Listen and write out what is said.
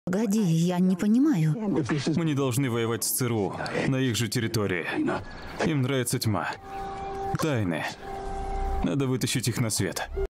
Погоди, я не понимаю. Мы не должны воевать с ЦРУ на их же территории. Им нравится тьма. Тайны. Надо вытащить их на свет.